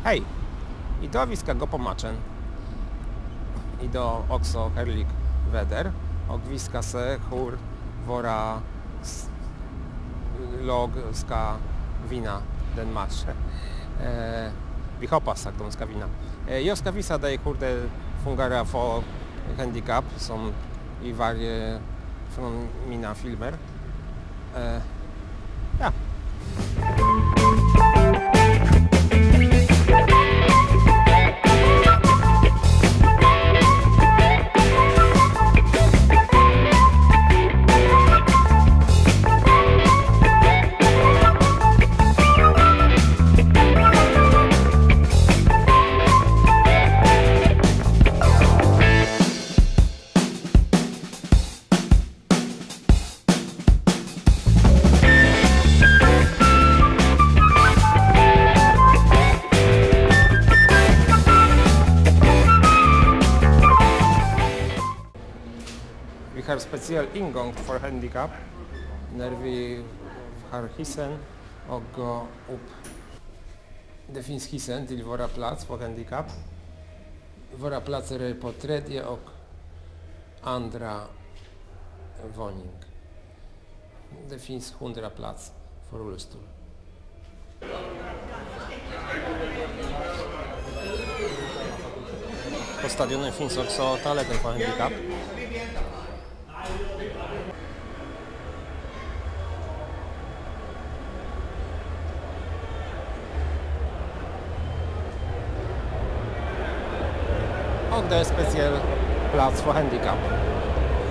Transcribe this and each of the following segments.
Hej! I do Wiskago pomaczen. I do Okso Herlik Weder. Ogwiska se chór wora log ska wina den match. Vi hoppas sagt de ska vinna. Jag ska visa dig hur det fungerar för handikapp som i varje från mina filmer. Ja. Vi har speciell ingång för handikapp när vi har hissen och går upp. Det finns hissen till våra plats för handikapp. Våra platser är på tredje och andra våning. Det finns 100 plats för rullstol. På stadionet finns också toaletter för handikapp. Och det är speciell plats för handikapp.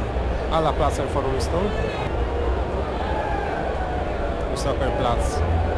Alla platser för rullstol. Vi söker plats